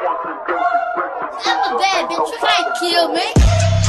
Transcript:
I'm a bad bitch, you can't kill me.